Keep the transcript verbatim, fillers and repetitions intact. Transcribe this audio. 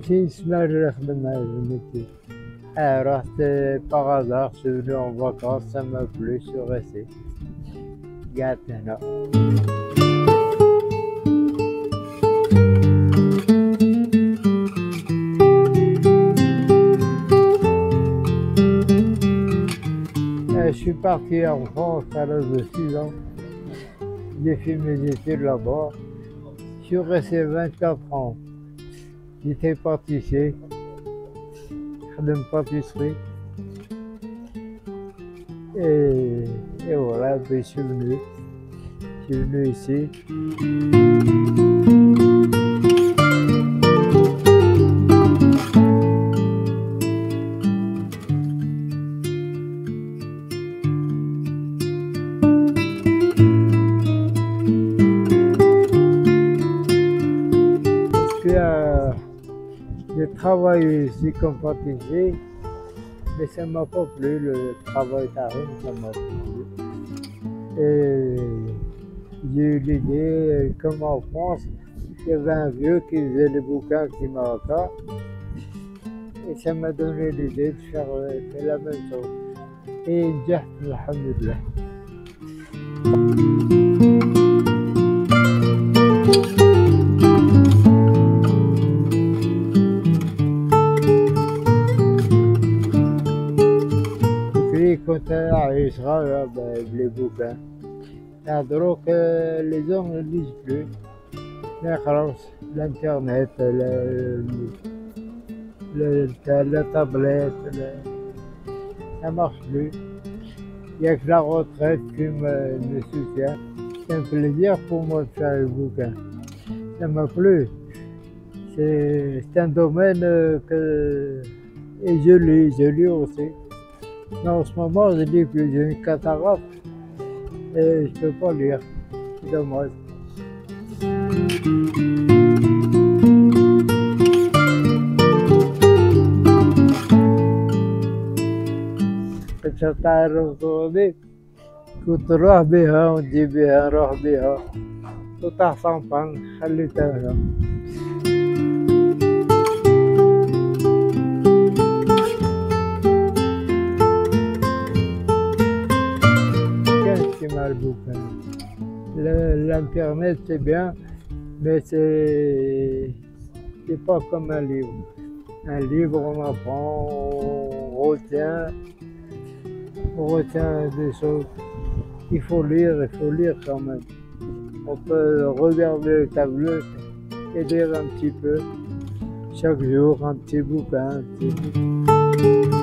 في سمانة اللي نخدم هذا الميتي. اه رحت باغ هازار سو فنو اون فاكونس سا ما بلو سو ريستي قعدت هنا. Je suis parti en France à l'âge de six ans. J'ai fait mes études là-bas. Je suis resté vingt-quatre ans. J'étais pâtissier. Je fais pâtisserie. Et, et voilà, puis je suis venu. Je suis venu ici. Euh, j'ai travaillé ici comme pâtissier, mais ça ne m'a pas plu, le travail d'arôme, ça ne m'a pas plu. Et j'ai eu l'idée, comme en France, il y avait un vieux qui faisait les bouquins qui marocains, et ça m'a donné l'idée de faire, faire la même chose. Et j'ai alhamdoulilah. كنت أعيش صغير بلي بوكان دروك لي زون مليش بلو ما يقراوش الانترنت لا طابليت ça marche plus. Il n'y a que la retraite qui me, me soutient. C'est un plaisir pour moi de faire le bouquin. Ça m'a plu. C'est un domaine que et je lis, je lis aussi. Mais en ce moment, je dis que j'ai une cataracte et je ne peux pas lire. C'est dommage. كنت تعرف طولي كنت نروح بها ونجي بها نروح بها وتحصن فن خليتها هنا. L'internet c'est bien, mais c'est c'est pas comme un livre. Un livre on apprend, on retient, on retient des choses. Il faut lire, il faut lire quand même. On peut regarder le tableau et lire un petit peu chaque jour un petit bouquin. Un petit bouquin.